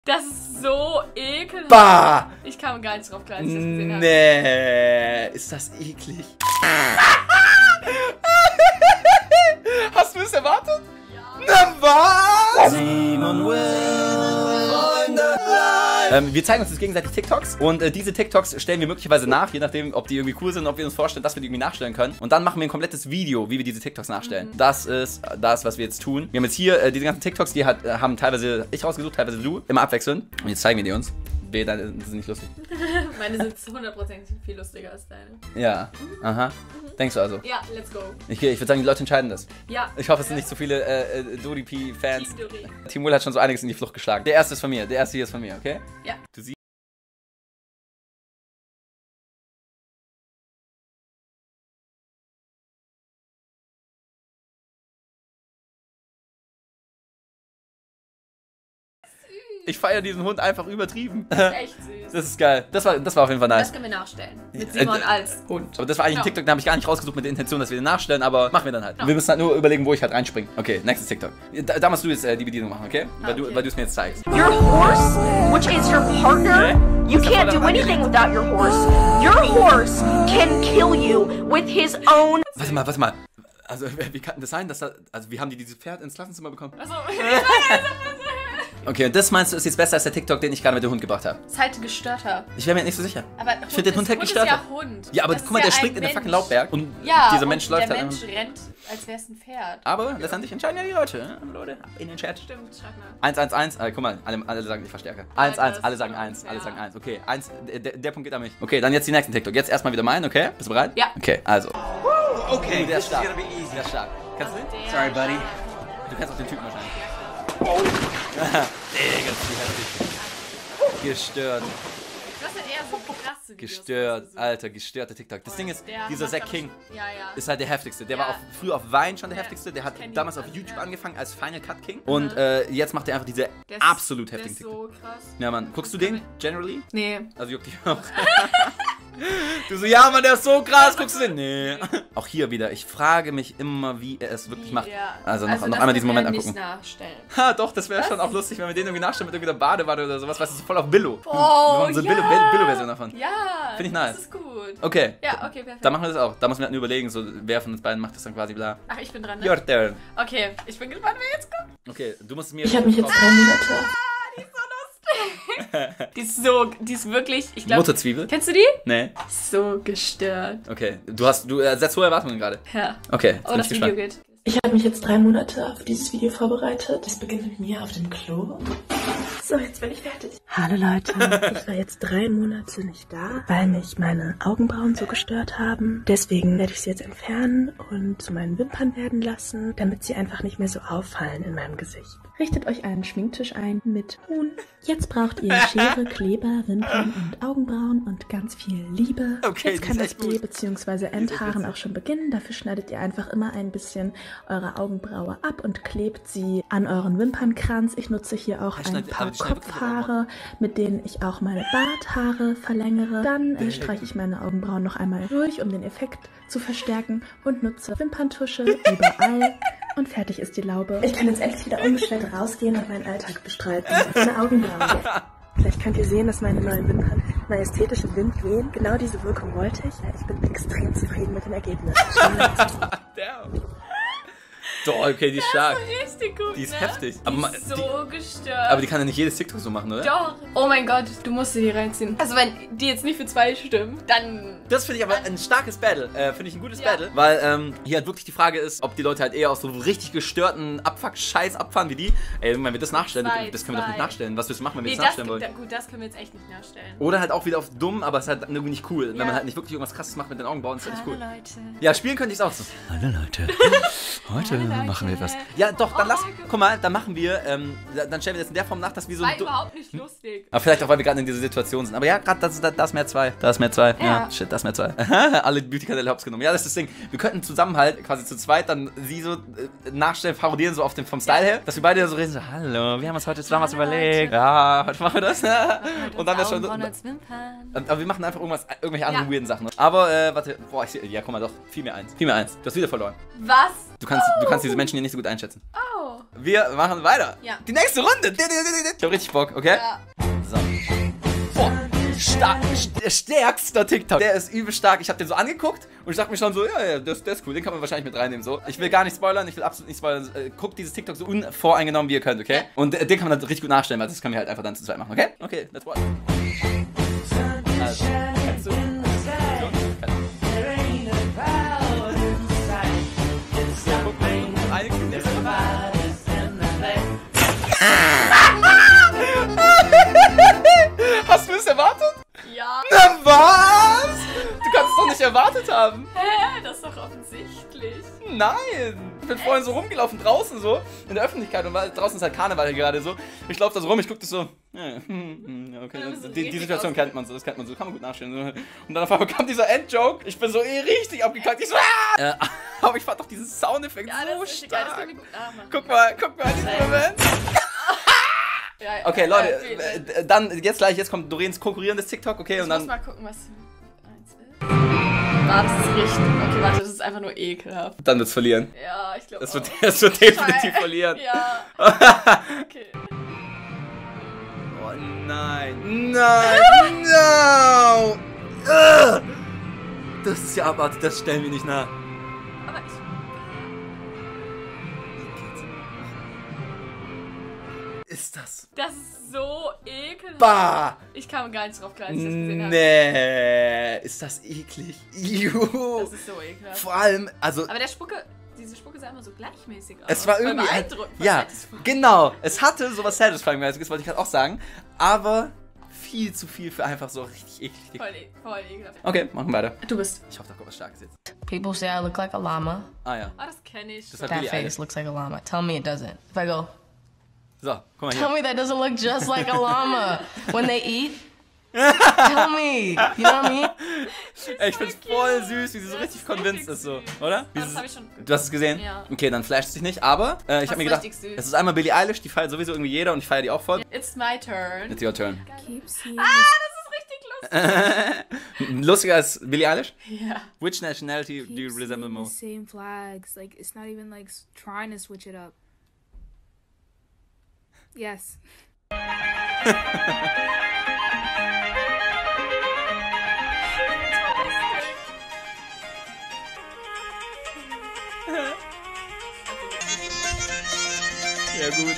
Das ist so ekelhaft. Bah! Ich kam gar nicht drauf klar, als ich das gesehen habe. Nee, ist das eklig. Hast du es erwartet? Ja. Na was? Simon wir zeigen uns jetzt gegenseitig TikToks und diese TikToks stellen wir möglicherweise nach, je nachdem, ob die irgendwie cool sind, ob wir uns vorstellen, dass wir die irgendwie nachstellen können. Und dann machen wir ein komplettes Video, wie wir diese TikToks nachstellen. Das ist das, was wir jetzt tun. Wir haben jetzt hier diese ganzen TikToks, die haben teilweise ich rausgesucht, teilweise du, immer abwechselnd. Und jetzt zeigen wir die uns. Deine sind nicht lustig. Meine sind 100% viel lustiger als deine. Ja, aha. Denkst du also? Ja, let's go. Ich würde sagen, die Leute entscheiden das. Ja. Ich hoffe, es sind nicht so viele Dodi-P-Fans. Team Will hat schon so einiges in die Flucht geschlagen. Der erste ist von mir. Der erste hier ist von mir, okay? Ja. Du siehst. Ich feiere diesen Hund einfach übertrieben. Das ist echt süß. Das ist geil. Das war auf jeden Fall nice. Das können wir nachstellen. Mit Simon als Hund. Aber das war eigentlich ein TikTok, den habe ich gar nicht rausgesucht mit der Intention, dass wir den nachstellen, aber machen wir dann halt. Wir müssen halt nur überlegen, wo ich halt reinspringe. Okay, nächstes TikTok. Da musst du jetzt die Bedienung machen, okay? Weil du es mir jetzt zeigst. Your horse, which is your partner, you can't do anything without your horse. Your horse can kill you with his own... Warte mal. Also, wie kann das sein, dass also, wie haben die dieses Pferd ins Klassenzimmer bekommen? Achso. Okay, und das meinst du, ist jetzt besser als der TikTok, den ich gerade mit dem Hund gebracht habe? Ist halt gestörter. Ich wäre mir nicht so sicher. Aber ich finde den Hund halt gestörter. Ist ja Hund. Ja, aber Das guck mal, ist der ja springt in den ein fucking Mensch. Laubberg und Ja, dieser und Mensch läuft der halt Mensch rennt, als wäre es ein Pferd. Aber letztendlich entscheiden ja die Leute. Leute, ab in den Chat. Stimmt, schreib mal. 111, guck mal, alle sagen, ich verstärke. 1-1, alle sagen 1, alle sagen 1. Okay, 1, der Punkt geht an mich. Okay, dann jetzt die nächsten TikTok. Jetzt erstmal wieder meinen, okay? Bist du bereit? Ja. Okay, also. Okay, Der this ist is stark. gonna be easy. Der ist stark. Kannst du den? Sorry, buddy. Du kennst auch den Typen wahrscheinlich. Digga, wie heftig. Gestört. Das sind eher so krasse Videos. Gestört, weißt du, so. Alter, gestörter TikTok. Das Ding ist, dieser Zack King Ja. ist halt der heftigste. Der Ja. war früher auf Vine schon der Ja, heftigste. Der hat kenn die damals auf alle, YouTube ja. angefangen als Final Cut King. Und jetzt macht er einfach diese Der ist- absolut der heftigen ist TikTok. so krass. Ja, Mann. Guckst du den generally? Nee. Also juckt dich auch. Du so, ja, Mann, der ist so krass. Guckst du den? Nee. Auch hier wieder. Ich frage mich immer, wie er es wirklich macht. Ja. Also noch das einmal diesen können Moment wir angucken. Nicht nachstellen. Ha, doch, das wäre schon auch lustig, wenn wir den irgendwie nachstellen mit irgendeiner Badewanne oder sowas. Weißt du, so voll auf Billo. Oh, Wir machen so eine ja. Billo-Version davon. Ja. Find ich nice. Das ist gut. Okay. Ja, okay, perfekt. Dann machen wir das auch. Da muss man halt nur überlegen, so, wer von uns beiden macht das dann quasi bla. Ach, ich bin dran, ne? Your turn. Okay, ich bin gespannt, wer jetzt kommt. Okay, du musst mir... Ich habe mich jetzt 3 Monate. Die ist so lustig. Die ist wirklich, ich glaube... Mutterzwiebel? Kennst du die? Nee. So gestört. Okay, du setzt hohe Erwartungen gerade. Ja. Okay, jetzt Oh, bin das ich Video gespannt. geht. Ich habe mich jetzt 3 Monate auf dieses Video vorbereitet. Das beginnt mit mir auf dem Klo. So, jetzt bin ich fertig. Hallo Leute, ich war jetzt 3 Monate nicht da, weil mich meine Augenbrauen so gestört haben. Deswegen werde ich sie jetzt entfernen und zu meinen Wimpern werden lassen, damit sie einfach nicht mehr so auffallen in meinem Gesicht. Richtet euch einen Schminktisch ein mit Huhn. Jetzt braucht ihr Schere, Kleber, Wimpern und Augenbrauen und ganz viel Liebe. Okay, Jetzt die kann ist das echt gut. D- bzw. Endhaaren auch schon beginnen. Dafür schneidet ihr einfach immer ein bisschen eure Augenbraue ab und klebt sie an euren Wimpernkranz. Ich nutze hier auch ein paar Kopfhaare, mit denen ich auch meine Barthaare verlängere. Dann streiche ich meine Augenbrauen noch einmal durch, um den Effekt zu verstärken und nutze Wimperntusche überall. Und fertig ist die Laube. Ich kann jetzt endlich wieder unbeschwert rausgehen und meinen Alltag bestreiten. Meine Augenbrauen. Vielleicht könnt ihr sehen, dass meine neuen Wimpern majestätisch im Wind wehen. Genau diese Wirkung wollte ich. Ich bin extrem zufrieden mit dem Ergebnis. Damn. Doch, okay, die ist stark. Richtig gut, Die ist ne? heftig. Die ist so gestört. Aber die kann ja nicht jedes TikTok so machen, oder? Doch. Oh mein Gott, du musst dir die reinziehen. Also wenn die jetzt nicht für 2 stimmen, dann... Das finde ich aber ein starkes Battle. Finde ich ein gutes Ja. Battle. Weil hier halt wirklich die Frage ist, ob die Leute halt eher aus so richtig gestörten Abfuck-Scheiß abfahren wie die. Ey, wenn wir das nachstellen, das können wir doch nicht nachstellen. Was willst du machen, wenn wir Nee, das nachstellen wollen? gut, das können wir jetzt echt nicht nachstellen. Oder halt auch wieder auf dumm, aber es ist halt irgendwie nicht cool. Wenn Ja. man halt nicht wirklich irgendwas krasses macht mit den Augenbrauen, ist halt nicht cool. Hallo Leute. Ja, spielen könnte ich es auch so. Hallo Leute. Heute Leute. machen wir etwas. Ja, doch, dann Oh lass. mein Gott. Guck mal, dann machen wir, dann stellen wir das in der Form nach, dass wir so. War überhaupt nicht lustig. Aber vielleicht auch, weil wir gerade in dieser Situation sind. Aber ja, gerade da ist mehr 2. Da ist mehr 2. Ja, shit, da ist mehr 2. Alle Beauty-Kanäle hops genommen. Ja, das ist das Ding. Wir könnten zusammen halt quasi zu zweit dann sie so nachstellen, parodieren so auf den, vom Style her, dass wir beide so reden, so, hallo, wir haben uns heute zusammen was Hallo, überlegt. Leute. Ja, heute machen wir das. Und dann wäre schon. Augenbrauen als Wimpern. Aber wir machen einfach irgendwelche anderen Ja. weirden Sachen. Aber, warte, boah, ja, guck mal doch, viel mehr 1. Viel mehr 1. Du hast wieder verloren. Was? Du kannst diese Menschen hier nicht so gut einschätzen. Oh. wir machen weiter. Ja. Die nächste Runde. Ich hab richtig Bock, okay? Ja. So. Boah, stärkster TikTok. Der ist übel stark. Ich hab den so angeguckt und ich dachte mir schon so, ja, der ist cool. Den kann man wahrscheinlich mit reinnehmen. So. Ich will gar nicht spoilern, ich will absolut nicht spoilern. Guckt dieses TikTok so unvoreingenommen, wie ihr könnt, okay? Und den kann man dann richtig gut nachstellen, weil das können wir halt einfach dann zu zweit machen, okay? Okay, let's watch. Also, kennst du? Hast du es erwartet? Ja. Na was? Du kannst es doch nicht erwartet haben. Hä? Das ist doch offensichtlich. Nein. Ich bin vorhin so rumgelaufen draußen so, in der Öffentlichkeit und draußen ist halt Karneval gerade so. Ich laufe da so rum, ich guck das so. Ja, okay, die Situation kennt man so, das kennt man so, kann man gut nachstellen. Und dann auf einmal kam dieser Endjoke. Ich bin so richtig abgekackt. Ich so, aber ich fand doch diesen Soundeffekt so stark. Das kann ich gut nachmachen. Guck mal diesen Moment. Ja, Okay, Leute, dann jetzt kommt Doreens konkurrierendes TikTok, okay? Ich und dann muss mal gucken, was eins ist. Ah, das ist richtig. Okay, warte, das ist einfach nur ekelhaft. Dann wird's verlieren. Ja, ich glaube. Es wird definitiv verlieren. Ja. Okay. Oh nein. Nein. No. Das ist ja abartig, das stellen wir nicht nach. Aber ich. Ist das? Das ist so ekelhaft. Bah! Ich kam gar nicht drauf klar, als ich das gesehen habe. Nee, ist das eklig. Juhu. Das ist so ekelhaft. Vor allem, also. Aber diese Spucke sah immer so gleichmäßig aus. Es war irgendwie. Voll beeindruckend, voll Ja, satisfying. genau. Es hatte sowas Satisfying-mäßiges, wollte ich gerade auch sagen. Aber viel zu viel für einfach so richtig eklig. Voll ekelhaft. Okay, machen wir weiter. Du bist. Ich hoffe, da kommt was Starkes jetzt. People say I look like a llama. Ah ja. Ah, das kenne ich. Das hat That Billie face Eilish. looks like a llama. Tell me it doesn't. If I go, So, guck mal tell hier. me that doesn't look just like a llama when they eat. Tell me. You know what I mean? Ey, ich find's voll süß, wie sie so richtig convinced ist, so, oder? Wie Das sie- habe ich schon. Du hast es gesehen? Ja. Okay, dann flasht es dich nicht, aber ich hab mir gedacht, richtig süß. es ist einmal Billie Eilish, die feiert sowieso irgendwie jeder und ich feiere die auch voll. It's my turn. It's your turn. Keep seeing Das ist richtig lustig. Lustiger als Billie Eilish? Ja. Which nationality do you keep resemble seeing more? the same flags. Like, it's not even like trying to switch it up. Yes. Ja, gut.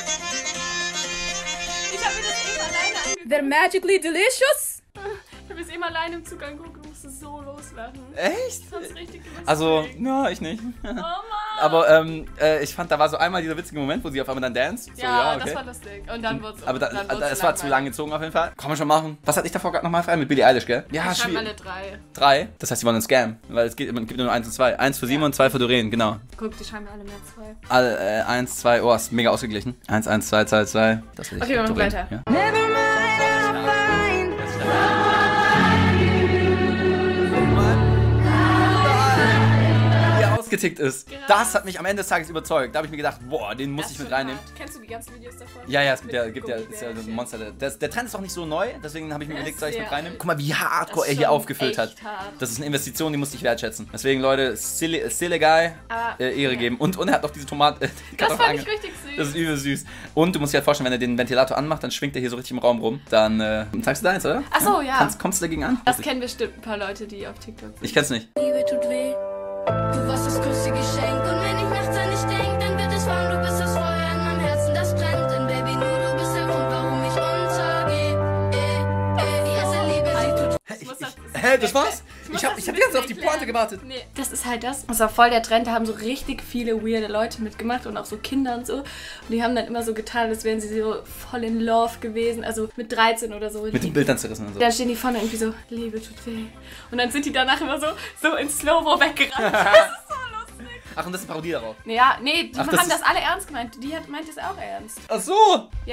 Ich habe mir das eben alleine angeguckt. They're magically delicious. Ich habe es eben alleine im Zug angeguckt und musste so loslachen. Echt? Das ist richtig lustig. Also, ja, ich nicht. Oh Mann. Aber ich fand, da war so einmal dieser witzige Moment, wo sie auf einmal dann danced. So, Ja, okay. das war lustig. Und dann wurde es. Aber es war zu lang gezogen auf jeden Fall. Kann man schon machen. Was hatte ich davor gerade nochmal für einen? Mit Billie Eilish, gell? Ja, Ich schreibe schwierig. alle 3. 3? Das heißt, die wollen einen Scam. Weil es gibt nur 1 und 2. 1 für Simon und 2 für Doreen, genau. Guck, die schreiben alle mehr 2. Alle, 1, 2, oh, ist mega ausgeglichen. 1, 1, 2, 2, 2. Das will ich. Okay, wir machen Doreen. weiter. Ja. Wie er ausgetickt ist. Das hat mich am Ende des Tages überzeugt. Da habe ich mir gedacht, boah, den muss ich mit reinnehmen. Kennst du die ganzen Videos davon? Ja, es gibt ja, Mit ist ja ein Gummibärchen. Monster. Der Trend ist auch nicht so neu, deswegen habe ich mir Der überlegt, ist soll ich mit sehr reinnehmen. alt. Guck mal, wie hardcore Das ist er hier schon aufgefüllt hat. echt hart. Das ist eine Investition, die musste ich wertschätzen. Deswegen, Leute, Silly Guy, Aber- Ehre ja. geben. Und er hat noch diese Tomate. die Das Kartoffel fand ich ange- richtig süß. Das ist übel süß. Und du musst dir halt vorstellen, wenn er den Ventilator anmacht, dann schwingt er hier so richtig im Raum rum. Dann zeigst du deins, oder? Ach so, ja. Kommst du dagegen an? Das kennen bestimmt ein paar Leute, die auf TikTok sind. Ich kenn's nicht. Liebe tut weh. Du warst das größte Geschenk. Und wenn ich nachts an dich denk, dann wird es warm. Du bist das Feuer in meinem Herzen, das brennt. Denn Baby, nur du bist der Grund, warum ich untergehe. Die erste Liebe, sie tut Hä, das war's? Ich hab die ganze Zeit auf die Pointe gewartet. Nee, das ist halt das. Das war voll der Trend. Da haben so richtig viele weirde Leute mitgemacht und auch so Kinder und so. Und die haben dann immer so getan, als wären sie so voll in Love gewesen. Also mit 13 oder so. Mit den Bildern zerrissen und so. Dann stehen die vorne irgendwie so, Liebe tut weh. Und dann sind die danach immer so in Slow-Mo weggerannt. Das ist so lustig. Ach, und das ist eine Parodie darauf. Ja, nee, die Ach, das haben ist- das alle ernst gemeint. Die meint es auch ernst. Ach so! Ja.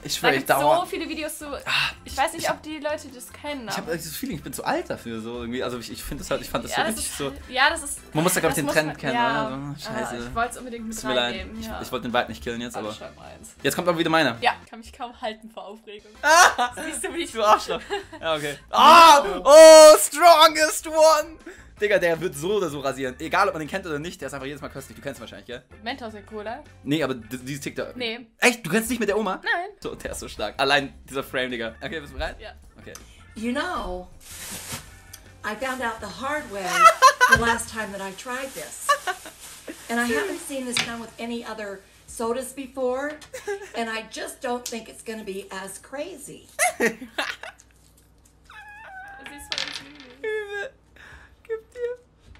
Ich Da schwöre, ich gibt so dauere. viele Videos zu. Ich weiß nicht, ob die Leute das kennen. Ich habe dieses Feeling, ich bin zu alt dafür. So irgendwie. Also ich finde das halt, ich fand das so ja, richtig so. Ja, das ist. Man muss da, glaube ich, den das Trend muss man- kennen, ja, oder? So, scheiße. Ich wollte es unbedingt mit Tut mir leid. reinnehmen. Ja. Ich wollte den Vibe nicht killen jetzt, Warte, aber. schreib mal eins. Jetzt kommt aber wieder meiner. Ja, kann mich kaum halten vor Aufregung. Siehst du, wie ich. Du Arschloch. Ja, okay. Oh, strongest one! Digga, der wird so oder so rasieren. Egal, ob man den kennt oder nicht, der ist einfach jedes Mal köstlich. Du kennst ihn wahrscheinlich, gell? Mentos und Cola? Nee, aber dieses TikTok. Nee. Echt? Du kennst nicht mit der Oma? Nein. So, der ist so stark. Allein dieser Frame, Digga. Okay, bist du bereit? Ja. Okay. You know, I found out the hard way the last time that I tried this. And I haven't seen this done with any other sodas before, and I just don't think it's going to be as crazy. Das ist voll süß. Übel. Gib dir.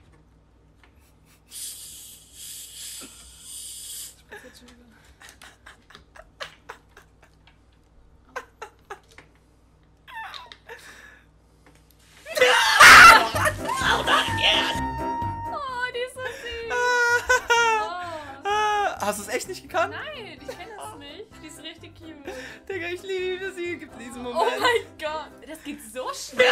Oh, die ist so süß. Hast du es echt nicht gekannt? Nein, ich kenne das nicht. Die ist richtig cute. Digga, ich liebe sie. Gibt diesen Moment. Oh mein Gott. Das geht so schnell.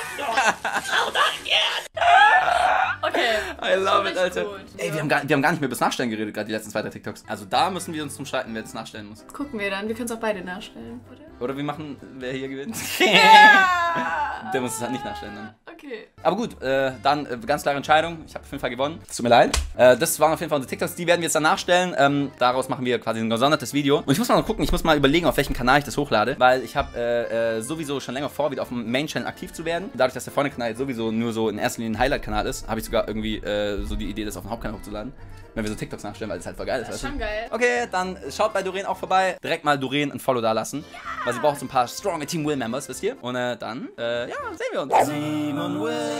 Okay. I love it, richtig Alter. gut. Ey, wir haben gar nicht mehr über das Nachstellen geredet, gerade die letzten 2, 3 TikToks. Also da müssen wir uns drum streiten, wer das nachstellen muss. Gucken wir dann. Wir können es auch beide nachstellen, oder? Oder wir machen, wer hier gewinnt. Der muss es halt nicht nachstellen dann. Okay. Aber gut, dann ganz klare Entscheidung. Ich habe auf jeden Fall gewonnen. Es tut mir leid. Das waren auf jeden Fall unsere TikToks. Die werden wir jetzt dann nachstellen. Daraus machen wir quasi ein gesondertes Video. Und ich muss mal noch gucken, ich muss mal überlegen, auf welchen Kanal ich das hochlade. Weil ich habe sowieso schon länger vor, wieder auf dem Main-Channel aktiv zu werden. Dadurch, dass der Freunde-Kanal sowieso nur so in erster Linie ein Highlight-Kanal ist, habe ich sogar irgendwie so die Idee, das auf den Hauptkanal hochzuladen. Wenn wir so TikToks nachstellen, weil das halt voll geil ist. Das ist weißt du? schon geil. Okay, dann schaut bei Doreen auch vorbei. Direkt mal Doreen ein Follow da lassen. Weil sie braucht so ein paar stronge Team Will Members, wisst ihr? Und dann, ja, sehen wir uns. Simon Will.